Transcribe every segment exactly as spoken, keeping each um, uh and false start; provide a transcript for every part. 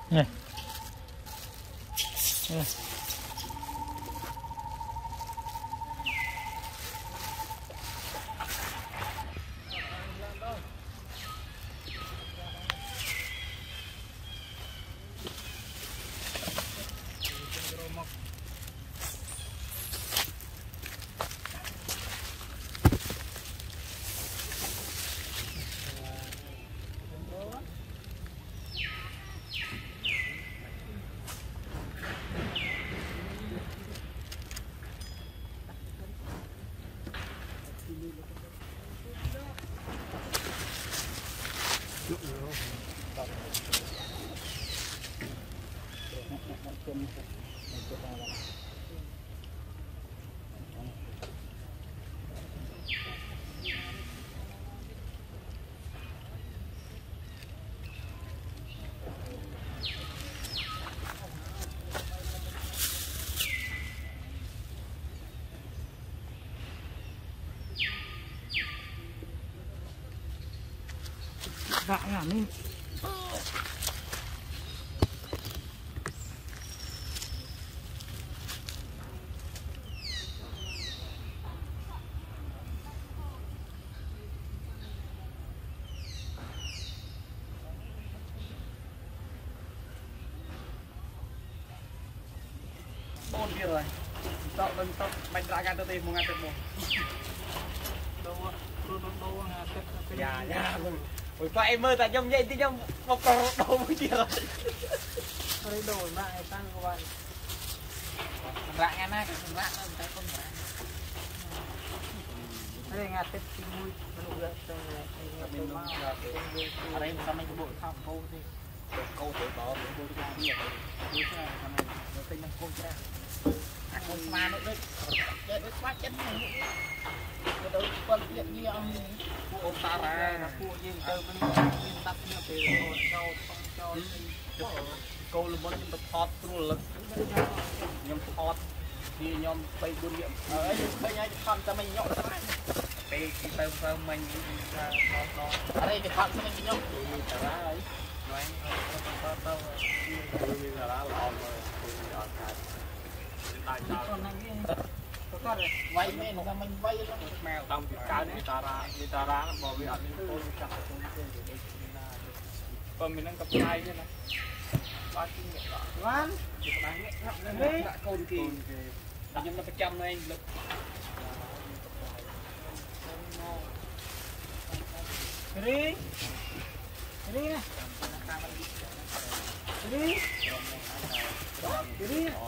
Này. Này. Vạ à nên bốn kia rồi tao đừng tao bạch ra gan tao tìm một ngàn tao một đâu đâu đâu dạ dạ ôi phải em ơi tại trong vậy thì trong một cầu đồ mới kia rồi đây đổi lại tăng các bạn rạng nghe nè rạng nó phải không rạng đây ngạt tết vui nó được mình ở đây sao mình bộ không câu thì câu tuổi đó mình bộ ra nhiều như thế này thằng này nó tinh năng câu ra ăn con ma nữa đấy để nó quá chân này cái đó con chuyện như ông cô ta ra nó cô riêng từ bên bên tập như thế rồi cho cho câu là muốn nhưng mà thọt luôn lực nhom thọt thì nhom bay buôn niệm ở đây ngay con ta mình nhọn ra đây cái tơ tơ mình nó ở đây cái con mình nhọn thì ra ấy nói tơ tơ như là lá lòn rồi đại con này có rồi vay men là mình vay nó mèo đồng cái cái này ta ra người ta ra nó bỏ việc nên tôi chặt còn mình đang tập tay thế này ba kinh nghiệm đó ngoan chỉ có bán nghệ đã côn kỳ nhưng nó phải chăm này lực đi đi nè đi đi đi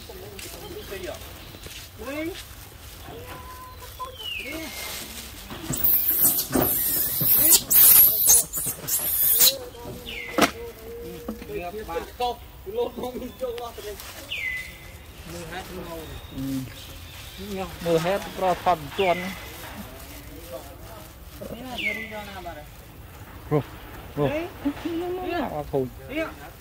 Ui. Đi. Đi. Ba câu, lô không mình cho lo đây. Mưa hết ngầu. Ừ. Mưa hết pro phần chuồn. Thế là đi ra nào bà đây. Rồi. Rồi. Đi. Đi. Thôi. Đi.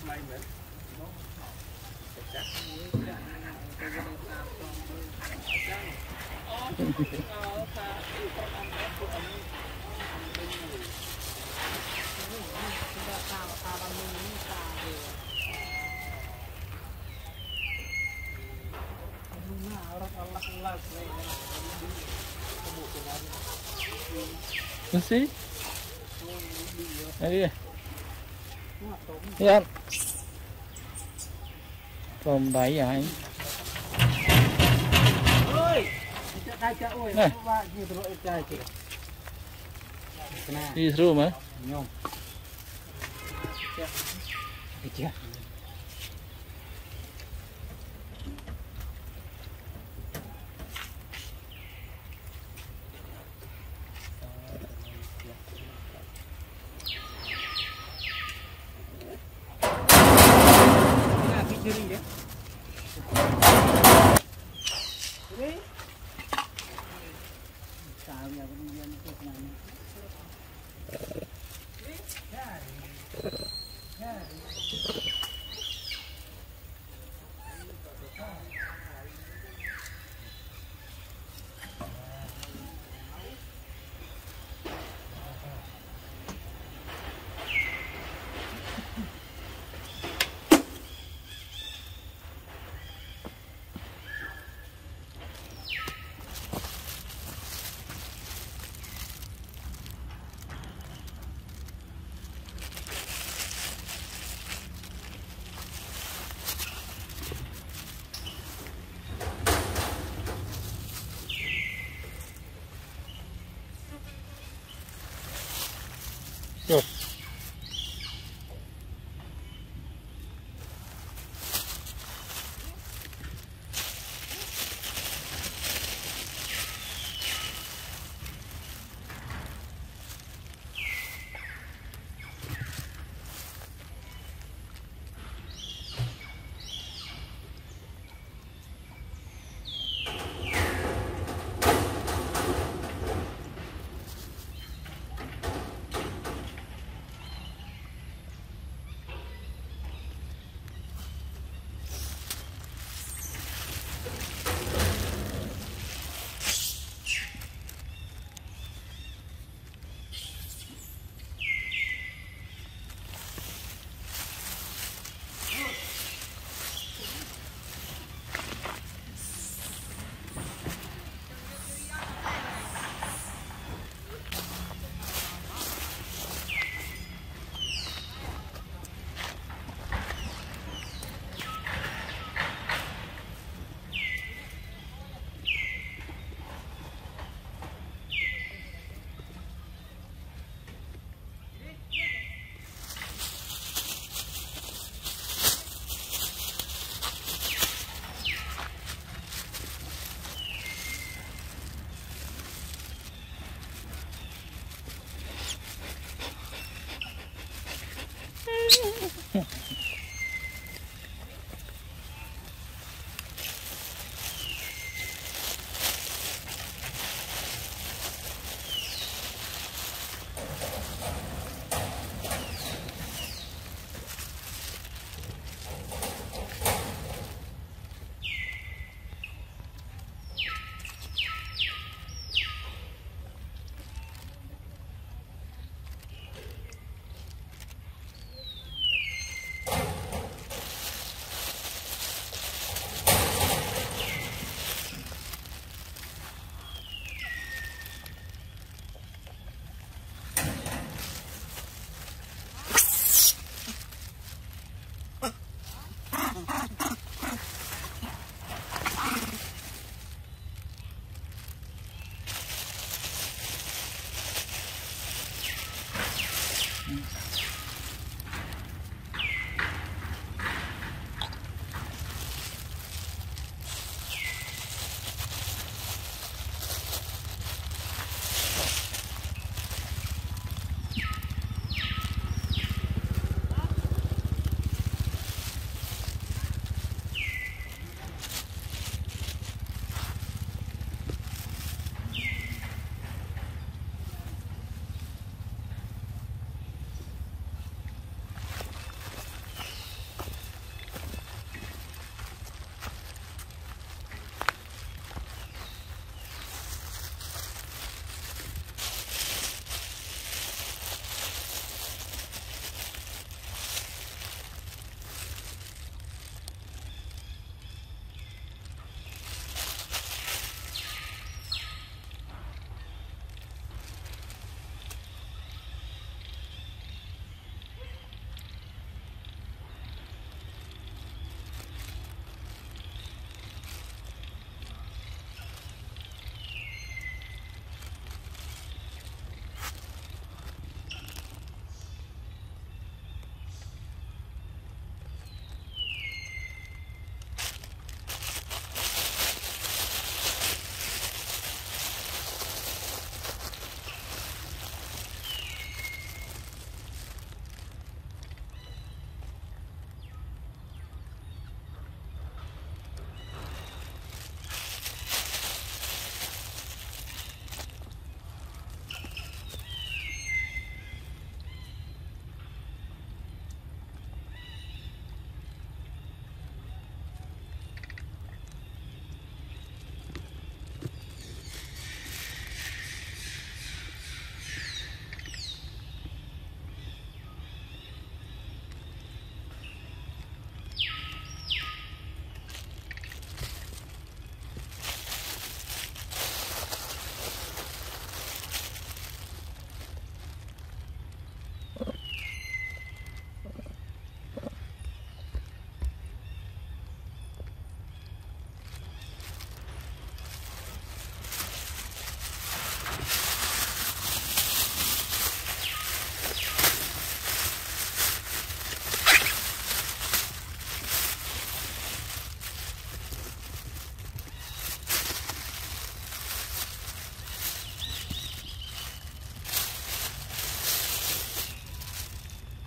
Nó xí. Đây đi. Đi ăn. Tôm đáy vậy. Này. Đi through mà. Đi chưa?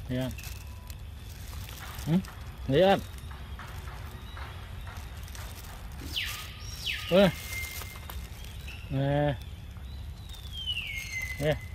Thấy không? Ừ? Thấy không? Ôi. Nè. Nè.